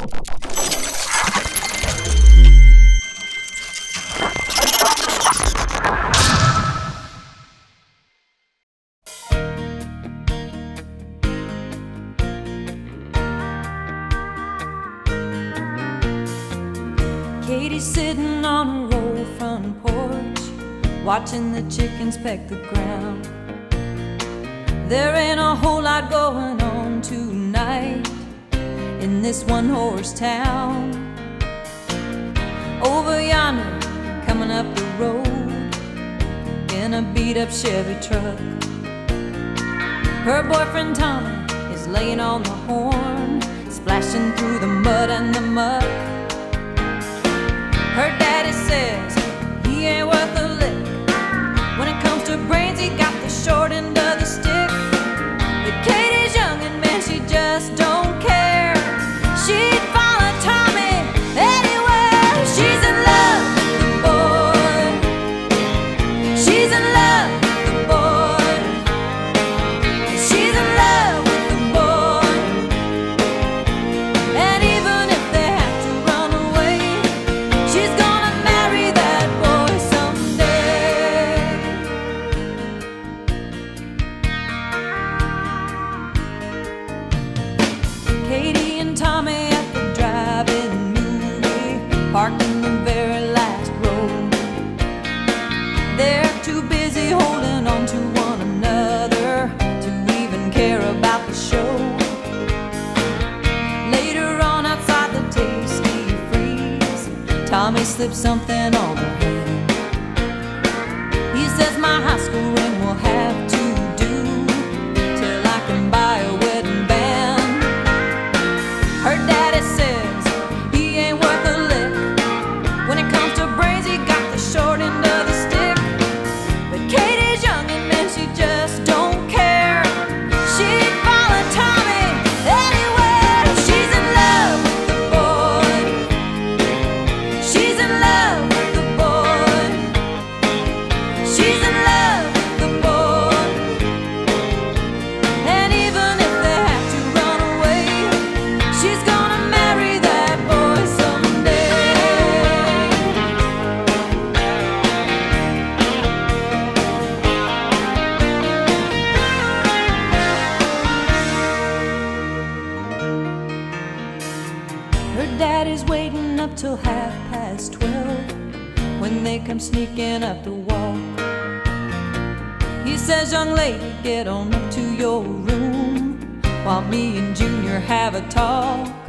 Katie's sitting on her old front porch, watching the chickens peck the ground. There ain't a whole lot going on tonight in this one-horse town. Over yonder, coming up the road in a beat-up Chevy truck, her boyfriend Tommy is laying on the horn, splashing through the mud and the muck. Her daddy says he ain't worth a lick. When it comes to brains, he got the short end of the stick. But Katie's young and man, she just don't care. She'd follow Tommy anywhere. She's in love with the boy. She's in love with the boy. She's in love with the boy. And even if they have to run away, she's gonna marry that boy someday. Katie and Tommy at the drive-in movie, parked in the very last row. They're too busy holding on to one another to even care about the show. Later on outside the Tasty Freeze, Tommy slipped something on her hand. He says my high school ring will have to do till I can buy a wedding band. Her daddy says he ain't worth a lick. When it comes to brains, he got the short end of the stick. But Katie's young and man, she just don't care. She'd follow Tommy anywhere. She's in love with the boy. She's in love with the boy. She's in love with the boy. And even if they have to run away, she's gonna marry that boy someday. Her daddy's waiting up till 12:30 when they come sneaking up the walk. He says, young lady, get on up to your room while me and Junior have a talk.